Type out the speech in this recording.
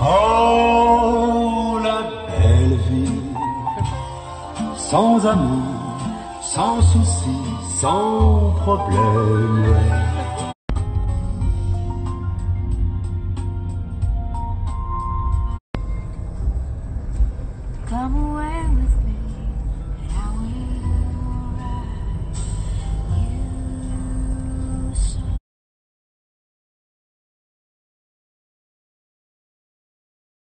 Oh, la belle vie, sans amour, sans souci, sans problème. D'amour